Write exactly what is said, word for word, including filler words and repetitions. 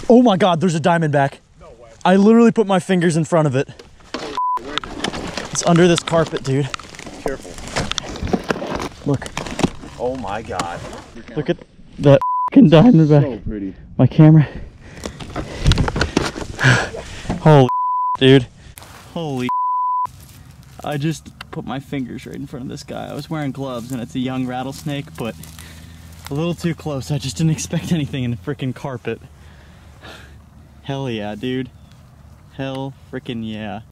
Oh my God, there's a diamondback. No way. I literally put my fingers in front of it. Where is it? It's under this carpet, dude. Careful. Look. Oh my God. Look at that f***ing diamondback. So pretty. My camera. Holy dude. Holy I just put my fingers right in front of this guy. I was wearing gloves and it's a young rattlesnake, but a little too close. I just didn't expect anything in the freaking carpet. Hell yeah, dude. Hell freaking yeah.